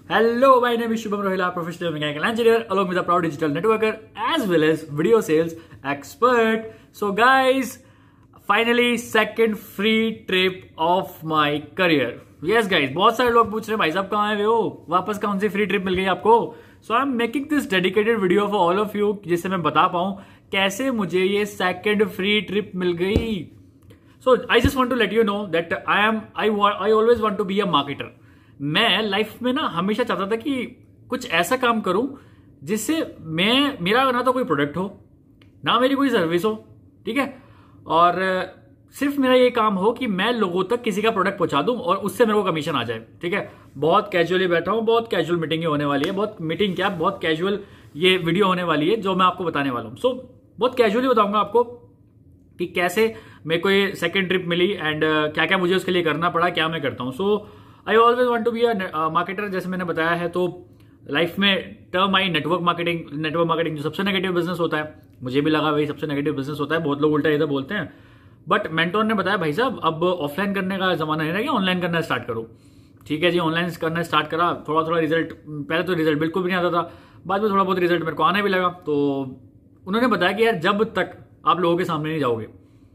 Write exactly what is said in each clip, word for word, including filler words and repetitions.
Hello, my name is Shubham Rohila, professional mechanical engineer, along with a proud digital networker as well as video sales expert. So, guys, finally, second free trip of my career. Yes, guys, बहुत सारे लोग पूछ रहे हैं भाई साहब कहाँ हैं हो, वापस कौन सी फ्री ट्रिप मिल गई आपको. So I am making this dedicated video for all of you, जिससे मैं बता पाऊं कैसे मुझे ये सेकंड फ्री ट्रिप मिल गई. So I just want to let you know that I am I I always want to be a marketer. मैं लाइफ में ना हमेशा चाहता था कि कुछ ऐसा काम करूं जिससे मैं मेरा ना तो कोई प्रोडक्ट हो ना मेरी कोई सर्विस हो, ठीक है, और सिर्फ मेरा ये काम हो कि मैं लोगों तक किसी का प्रोडक्ट पहुंचा दूं और उससे मेरे को कमीशन आ जाए. ठीक है, बहुत कैजुअली बैठा हूं, बहुत कैजुअल मीटिंग ही होने वाली है, बहुत मीटिंग क्या बहुत कैजुअल ये वीडियो होने वाली है जो मैं आपको बताने वाला हूं. सो so, बहुत कैजुअली बताऊंगा आपको कि कैसे मेरे को ये सेकेंड ट्रिप मिली एंड क्या क्या मुझे उसके लिए करना पड़ा, क्या मैं करता हूं. So I always want to be a marketer, जैसे मैंने बताया है. तो लाइफ में term I network marketing. Network marketing जो सबसे नेगेटिव बिजनेस होता है, मुझे भी लगा वही सबसे नेगेटिव बिजनेस होता है. बहुत लोग उल्टा इधर बोलते हैं, बट मेंटोर ने बताया भाई साहब अब ऑफलाइन करने का जमाना नहीं रह गया, ऑनलाइन करना स्टार्ट करो. ठीक है जी, ऑनलाइन करना स्टार्ट करा. थोड़ा थोड़ा रिजल्ट, पहले तो रिजल्ट बिल्कुल भी नहीं आता था, बाद में थोड़ा बहुत रिजल्ट मेरे को आने भी लगा. तो उन्होंने बताया कि यार जब तक आप लोगों के सामने नहीं जाओगे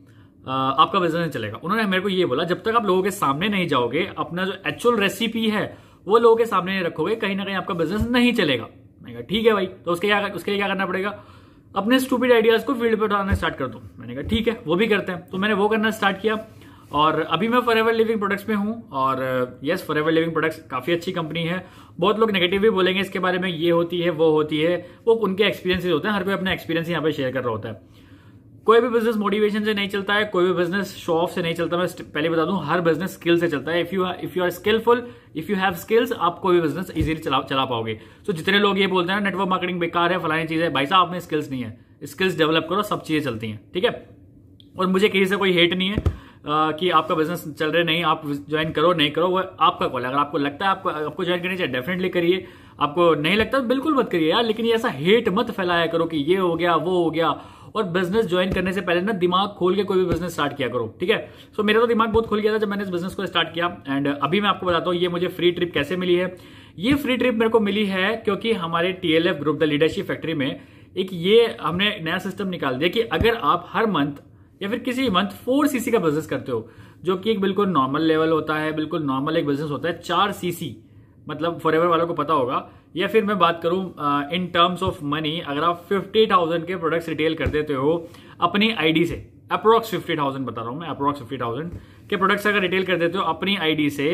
आपका बिजनेस नहीं चलेगा. उन्होंने मेरे को ये बोला जब तक आप लोगों के सामने नहीं जाओगे, अपना जो एक्चुअल रेसिपी है वो लोगों के सामने नहीं रखोगे, कहीं ना कहीं आपका बिजनेस नहीं चलेगा. मैंने कहा ठीक है भाई, तो उसके क्या उसके लिए क्या करना पड़ेगा, अपने स्टूपिड आइडियाज को फील्ड पे उठाना स्टार्ट कर दो. मैंने कहा ठीक है, वो भी करते हैं. तो मैंने वो करना स्टार्ट किया और अभी मैं फॉरएवर लिविंग प्रोडक्ट्स में हूं. और यस, फॉरएवर लिविंग प्रोडक्ट्स काफी अच्छी कंपनी है. बहुत लोग नेगेटिव भी बोलेंगे इसके बारे में, ये होती है वो होती है, वो उनके एक्सपीरियंसेस होते हैं. हर कोई अपने एक्सपीरियंस यहाँ पे शेयर कर रहा होता है. कोई भी बिजनेस मोटिवेशन से नहीं चलता है, कोई भी बिजनेस शो ऑफ से नहीं चलता. मैं पहले बता दूं, हर बिजनेस स्किल से चलता है. If you if you are skilful, if you have skills, आप कोई भी बिजनेस इजीली चला चला पाओगे. तो जितने लोग ये बोलते हैं नेटवर्क मार्केटिंग बेकार है, फलानी चीज है, भाई साहब आप में स्किल्स नहीं है. स्किल्स डेवलप करो, सब चीजें चलती हैं. ठीक है, और मुझे किसी से कोई हेट नहीं है आ, कि आपका बिजनेस चल रहे नहीं, आप ज्वाइन करो नहीं करो, वो आपका कॉल है. अगर आपको लगता है आपको आपको ज्वाइन करनी चाहिए, डेफिनेटली करिए. आपको नहीं लगता बिल्कुल मत करिए यार, लेकिन ये ऐसा हेट मत फैलाया करो कि ये हो गया वो हो गया. और बिजनेस ज्वाइन करने से पहले ना दिमाग खोल के कोई भी बिजनेस स्टार्ट किया करो. ठीक है, सो मेरा तो दिमाग बहुत खुल गया था जब मैंने इस बिजनेस को स्टार्ट किया. एंड अभी मैं आपको बताता हूँ ये मुझे फ्री ट्रिप कैसे मिली है. ये फ्री ट्रिप मेरे को मिली है क्योंकि हमारे TLF group the Leadership Factory में एक ये हमने नया सिस्टम निकाल दिया कि अगर आप हर मंथ या फिर किसी मंथ फोर सीसी का बिजनेस करते हो, जो कि एक बिल्कुल नॉर्मल लेवल होता है, बिल्कुल नॉर्मल एक बिजनेस होता है. चार सीसी मतलब फॉरएवर वालों को पता होगा. या फिर मैं बात करूं इन टर्म्स ऑफ मनी, अगर आप फिफ्टी थाउजेंड के प्रोडक्ट्स रिटेल कर देते हो अपनी आईडी से, अप्रोक्स फिफ्टी थाउजेंड बता रहा हूं मैं, अप्रोक्स फिफ्टी थाउजेंड के प्रोडक्ट्स अगर रिटेल कर देते हो अपनी आईडी से,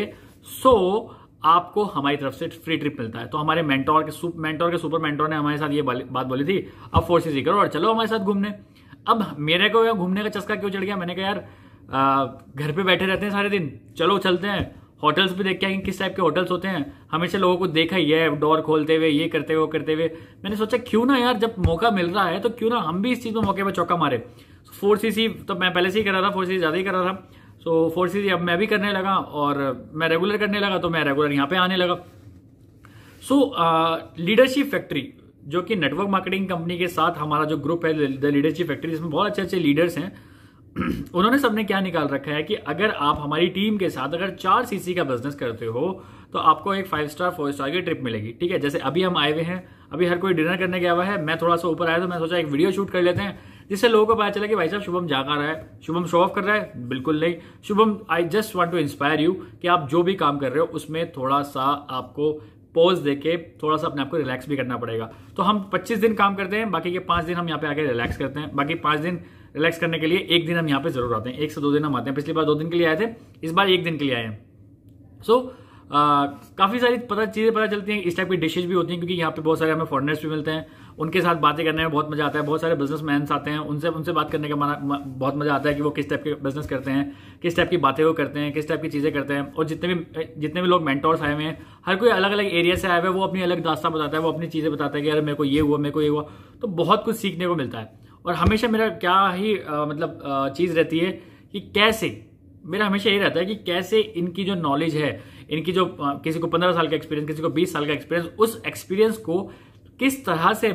सो आपको हमारी तरफ से फ्री ट्रिप मिलता है. तो हमारे मेंटोर के मेंटोर के सुपर मेंटोर ने हमारे साथ ये बात बोली थी, अब फोर सीसी करो और चलो हमारे साथ घूमने. अब मेरे को घूमने का चस्का क्यों चढ़ गया, मैंने कहा यार घर पे बैठे रहते हैं सारे दिन, चलो चलते हैं. होटल्स भी देख के आएंगे किस टाइप के होटल्स होते हैं. हमेशा लोगों को देखा ही है डोर खोलते हुए, ये करते हुए वो करते हुए. मैंने सोचा क्यों ना यार, जब मौका मिल रहा है तो क्यों ना हम भी इस चीज में मौके पर चौका मारे. फोर सीसी तो मैं पहले से ही कर रहा था, फोर सीसी ज्यादा ही कर रहा था. सो फोर सीसी अब मैं भी करने लगा और मैं रेगुलर करने लगा, तो मैं रेगुलर यहाँ पे आने लगा. सो लीडरशिप फैक्ट्री जो कि नेटवर्क मार्केटिंग कंपनी के साथ हमारा जो ग्रुप है द लीडरशिप फैक्ट्री, जिसमें बहुत अच्छे अच्छे लीडर्स हैं, उन्होंने सबने क्या निकाल रखा है कि अगर आप हमारी टीम के साथ अगर चार सीसी का बिजनेस करते हो तो आपको एक फाइव स्टार फोर स्टार की ट्रिप मिलेगी. ठीक है, जैसे अभी हम आए हुए हैं, अभी हर कोई डिनर करने गया हुआ है, मैं थोड़ा सा ऊपर आया तो मैं सोचा एक वीडियो शूट कर लेते हैं, जिससे लोगों को पता चला कि भाई साहब शुभम जा कहाँ रहा है, शुभम शो ऑफ कर रहा है. बिल्कुल नहीं, Shubham I just want to inspire you कि आप जो भी काम कर रहे हो उसमें थोड़ा सा आपको पॉज देके थोड़ा सा अपने आप को रिलैक्स भी करना पड़ेगा. तो हम पच्चीस दिन काम करते हैं, बाकी के पांच दिन हम यहाँ पे आके रिलैक्स करते हैं. बाकी पांच दिन रिलैक्स करने के लिए एक दिन हम यहाँ पे जरूर आते हैं, एक से दो दिन हम आते हैं. पिछली बार दो दिन के लिए आए थे, इस बार एक दिन के लिए आए हैं. सो so, काफी सारी पता चीजें पता चलती हैं. इस टाइप की डिशेज भी होती हैं क्योंकि यहाँ पे बहुत सारे हमें फॉरेनर्स भी मिलते हैं, उनके साथ बातें करने में बहुत मजा आता है. बहुत सारे बिजनेसमैन आते हैं, उनसे उनसे बात करने का बहुत मजा आता है कि वो किस टाइप के बिजनेस करते हैं, किस टाइप की बातें वो करते हैं, किस टाइप की चीजें करते हैं. और जितने भी जितने भी लोग मेंटोर्स आए हुए हैं, हर कोई अलग अलग एरिया से आए हुए हैं, वो अपनी अलग दास्तां बताता है, वो अपनी चीजें बताता है कि यार मेरे को ये हुआ, मेरे को ये हुआ. तो बहुत कुछ सीखने को मिलता है. और हमेशा मेरा क्या ही आ, मतलब चीज रहती है कि कैसे, मेरा हमेशा यही रहता है कि कैसे इनकी जो नॉलेज है, इनकी जो किसी को पंद्रह साल का एक्सपीरियंस, किसी को बीस साल का एक्सपीरियंस, उस एक्सपीरियंस को किस तरह से मैं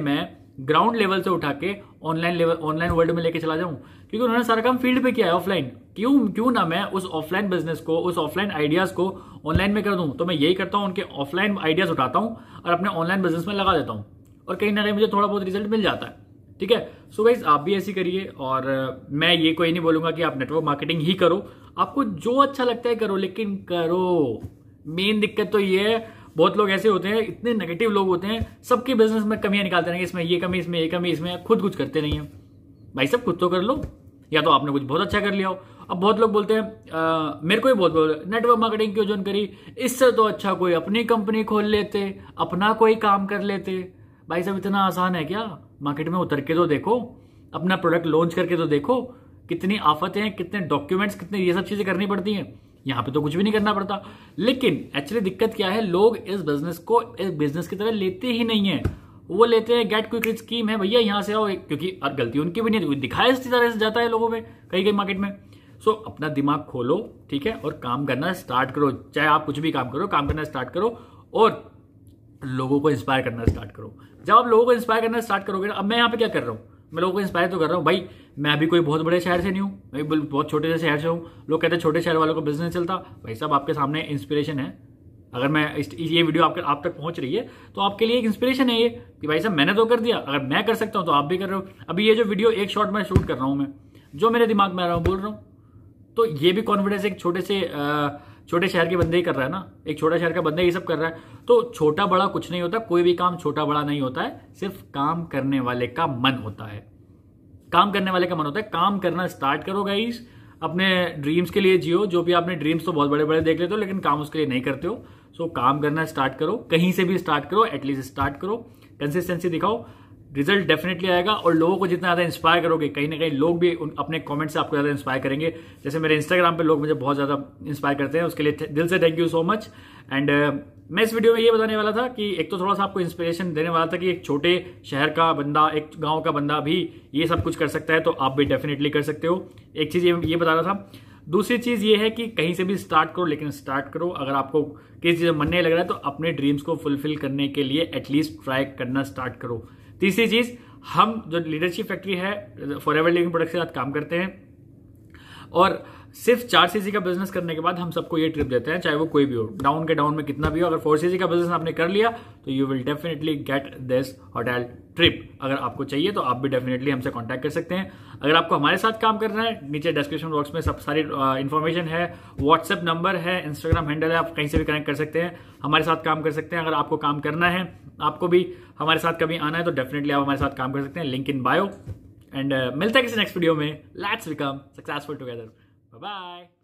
ग्राउंड लेवल से उठा के ऑनलाइन लेवल ऑनलाइन वर्ल्ड में लेके चला जाऊं, क्योंकि उन्होंने सारा काम फील्ड पे किया है ऑफलाइन। क्यों क्यों ना मैं उस ऑफलाइन बिजनेस को, उस ऑफलाइन आइडियाज को ऑनलाइन में कर दूं। तो मैं यही करता हूं, उनके ऑफलाइन आइडियाज उठाता हूं और अपने ऑनलाइन बिजनेस में लगा देता हूं, और कहीं ना कहीं मुझे थोड़ा बहुत रिजल्ट मिल जाता है। ठीक है, सो गाइस आप भी ऐसी करिए। और मैं ये कोई नहीं बोलूंगा कि आप नेटवर्क मार्केटिंग ही करो, आपको जो अच्छा लगता है करो, लेकिन करो। मेन दिक्कत तो ये है, बहुत लोग ऐसे होते हैं, इतने नेगेटिव लोग होते हैं, सबके बिजनेस में कमियां निकालते रहेंगे, इसमें ये कमी, इसमें ये कमी, इसमें खुद कुछ करते नहीं है। भाई सब खुद तो कर लो, या तो आपने कुछ बहुत अच्छा कर लिया हो। अब बहुत लोग बोलते हैं, आ, मेरे को ही बहुत बोल नेटवर्क मार्केटिंग क्यों ज्वाइन करी, इससे तो अच्छा कोई अपनी कंपनी खोल लेते, अपना कोई काम कर लेते। भाई सब इतना आसान है क्या? मार्केट में उतर के तो देखो, अपना प्रोडक्ट लॉन्च करके तो देखो, कितनी आफतें हैं, कितने डॉक्यूमेंट्स, कितने ये सब चीजें करनी पड़ती हैं। यहाँ पे तो कुछ भी नहीं करना पड़ता। लेकिन एक्चुअली दिक्कत क्या है, लोग इस बिजनेस को इस बिजनेस की तरह लेते ही नहीं है। वो लेते हैं गेट क्विक रिच स्कीम है भैया, यहां से आओ, क्योंकि और गलती उनकी भी नहीं, दिखाया इस तरह से जाता है लोगों में कई कई मार्केट में। सो अपना दिमाग खोलो, ठीक है, और काम करना स्टार्ट करो। चाहे आप कुछ भी काम करो, काम करना स्टार्ट करो और लोगों को इंस्पायर करना स्टार्ट करो। जब आप लोगों को इंस्पायर करना स्टार्ट करोगे, अब मैं यहाँ पे क्या कर रहा हूँ, मैं लोगों को इंस्पायर तो कर रहा हूँ। भाई मैं अभी कोई बहुत बड़े शहर से नहीं हूँ, मैं बहुत छोटे से शहर से हूँ। लोग कहते हैं छोटे शहर वालों को बिजनेस चलता। भाई साहब आपके सामने इंस्पिरेशन है। अगर मैं ये वीडियो आपके आप तक पहुंच रही है तो आपके लिए एक इंस्पिरेशन है ये, कि भाई साहब मैंने तो कर दिया, अगर मैं कर सकता हूं तो आप भी कर रहे हो। अभी ये जो वीडियो एक शॉट में शूट कर रहा हूं, मैं जो मेरे दिमाग में आ रहा हूं बोल रहा हूं, तो ये भी कॉन्फिडेंस एक छोटे से छोटे शहर के बंदे ही कर रहा है ना, एक छोटा शहर का बंदा ये सब कर रहा है। तो छोटा बड़ा कुछ नहीं होता, कोई भी काम छोटा बड़ा नहीं होता है, सिर्फ काम करने वाले का मन होता है। काम करने वाले का मन होता है। काम करना स्टार्ट करो गाइस, अपने ड्रीम्स के लिए जियो। जो भी आपने ड्रीम्स तो बहुत बड़े बड़े देख लेते हो, लेकिन काम उसके लिए नहीं करते हो। सो काम करना स्टार्ट करो, कहीं से भी स्टार्ट करो, एटलीस्ट स्टार्ट करो, कंसिस्टेंसी दिखाओ, रिजल्ट डेफिनेटली आएगा। और लोगों को जितना ज्यादा इंस्पायर करोगे, कहीं ना कहीं लोग भी अपने कमेंट से आपको ज्यादा इंस्पायर करेंगे। जैसे मेरे इंस्टाग्राम पे लोग मुझे बहुत ज्यादा इंस्पायर करते हैं, उसके लिए दिल से thank you so much. And मैं इस वीडियो में ये बताने वाला था कि एक तो थोड़ा सा आपको इंस्पिरेशन देने वाला था कि एक छोटे शहर का बंदा, एक गांव का बंदा भी ये सब कुछ कर सकता है, तो आप भी डेफिनेटली कर सकते हो। एक चीज ये, ये बता रहा था। दूसरी चीज ये है कि कहीं से भी स्टार्ट करो, लेकिन स्टार्ट करो। अगर आपको किसी चीज मन नहीं लग रहा है तो अपने ड्रीम्स को फुलफिल करने के लिए एटलीस्ट ट्राई करना स्टार्ट करो। तीसरी चीज, हम जो लीडरशिप फैक्ट्री है फॉरएवर लिविंग प्रोडक्ट के साथ काम करते हैं, और सिर्फ चार सीसी का बिजनेस करने के बाद हम सबको ये ट्रिप देते हैं, चाहे वो कोई भी हो, डाउन के डाउन में कितना भी हो। अगर फोर सीसी का बिजनेस आपने कर लिया तो you will definitely get this hotel trip. अगर आपको चाहिए तो आप भी डेफिनेटली हमसे कांटेक्ट कर सकते हैं। अगर आपको हमारे साथ काम करना है, नीचे डिस्क्रिप्शन बॉक्स में सब सारी इन्फॉर्मेशन है, व्हाट्सएप नंबर है, इंस्टाग्राम हैंडल है, आप कहीं से भी कनेक्ट कर सकते हैं, हमारे साथ काम कर सकते हैं। अगर आपको काम करना है, आपको भी हमारे साथ कभी आना है, तो डेफिनेटली आप हमारे साथ काम कर सकते हैं, लिंक इन बायो। एंड मिलता है किसी नेक्स्ट वीडियो में। Let's become successful together. Bye bye.